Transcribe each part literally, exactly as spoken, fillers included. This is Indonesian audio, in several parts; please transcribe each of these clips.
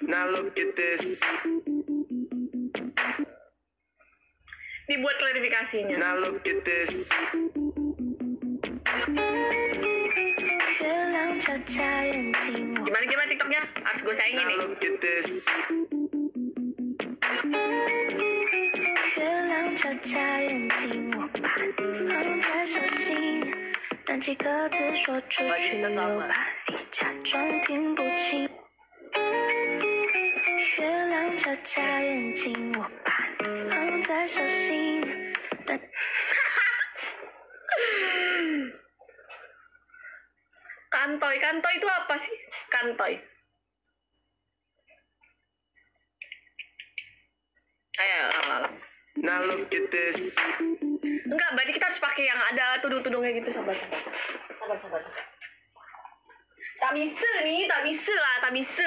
Now look at this. Dibuat klarifikasinya. Now look at this. Gimana gimana TikToknya? Harus gue sayangin nih. Now look at this. 月亮眨眨眼睛，我把你放在手心，但几个字说出去，又怕你假装听不清。月亮眨眨眼睛，我把你放在手心，但 Kantoy, kantoy itu apa sih? Kantoy. Ayo, lang, lang, lang. Now look at this. Enggak, berarti kita harus pakai yang ada tudung-tudungnya gitu, sabar, sabar. Sabar, sabar, sabar. Tak bisa nih, tak bisa lah, tak bisa.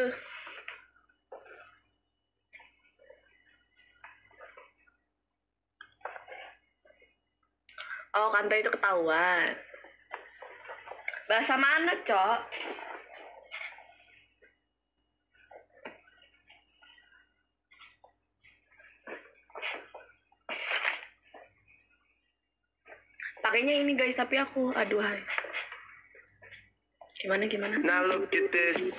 Oh, kantoy itu ketahuan. Bahasa mana, Cok? Pakainya ini guys, tapi aku aduh hai. Gimana gimana? Now look at this.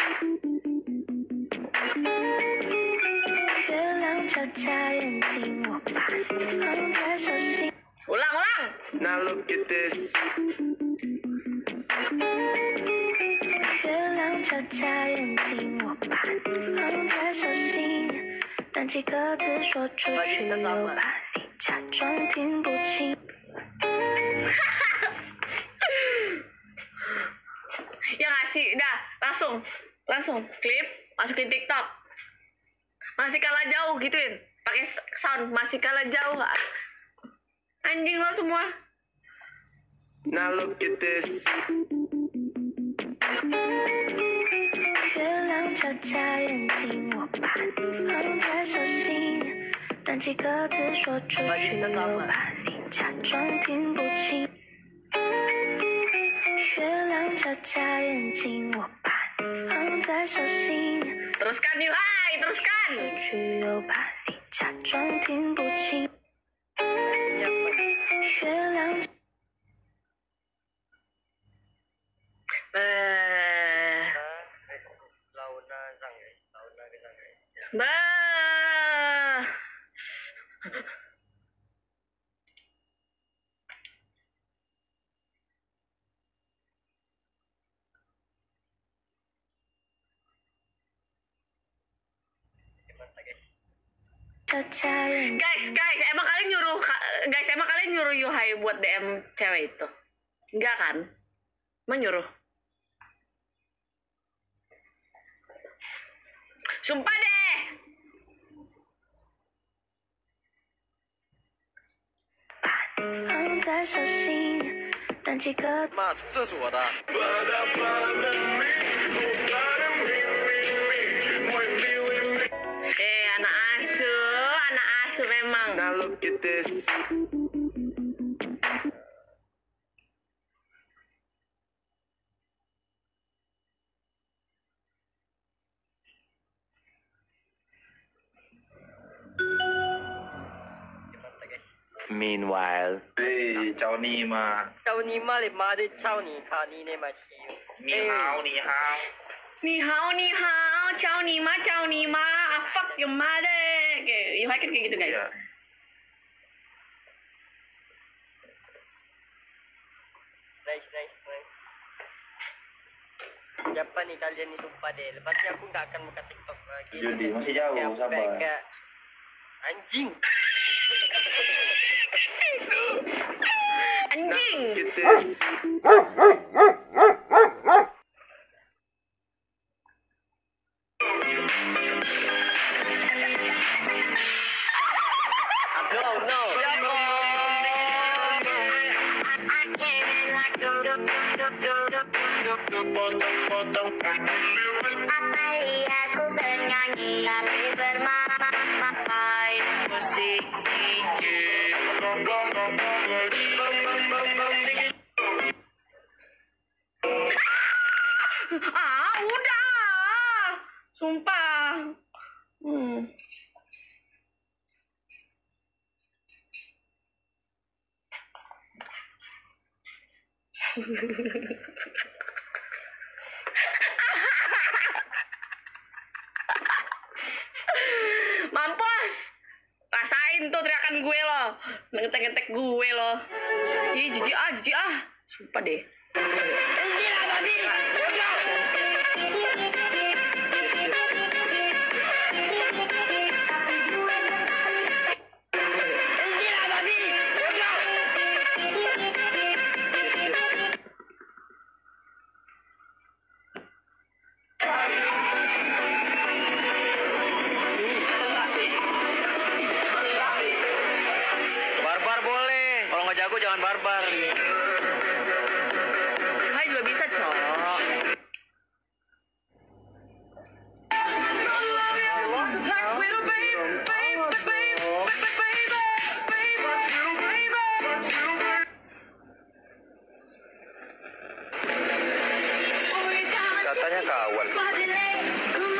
Ulang, ulang. Now look at this. 月亮眨眨眼睛，我把你放在手心，但几个字说出去，又怕你假装听不清。 Ya ngasih, dah langsung, langsung klip, masukin TikTok. Masih kalah jauh gituin, pakai sound masih kalah jauh. Anjing lo semua. Now look at this. 月亮眨眨眼睛，我把你放在手心，但几个字说出去，又怕你假装听不清。月亮眨眨眼睛，我把你放在手心， Teruskan yuk, hai, teruskan. 去又怕你假装听不清。月亮。 Eh, bah. Guys, guys, emang kalian nyuruh guys, emang kalian nyuruh Yuhai buat D M cewek itu? Enggak kan? Emang nyuruh? Sumpah deh. 放在手心，但几个。 妈，这是我的。 Eh, anak asuh, anak asuh memang. Now look at this. Meanwhile. 哎，找你嘛。 找你妈的妈的，找你他你的妈去。 你好，你好。 Ni hao, ni hao, ciao ni ma, ciao ni ma, ah, fuck your mother. Kayak, Yuhai kan kayak gitu guys. Iya. Nice, nice, nice. Siapa nih kalian nih sumpah deh. Lepasnya aku nggak akan buka TikTok lagi. Jadi masih jauh, Sampai sabar. ke anjing. Anjing. Look at this. No, no. Amalia aku bernyanyi sambil bermain musik. Ah, udah. Sumpah. Mampus. Rasain tuh teriakan gue lo. Ngetek-ngetek gue lo. Ih, jijik ah, jijik ah. Sumpah deh. Barbar boleh. Kalau nggak jago jangan barbar. Hai juga bisa, cok. Katanya kawan.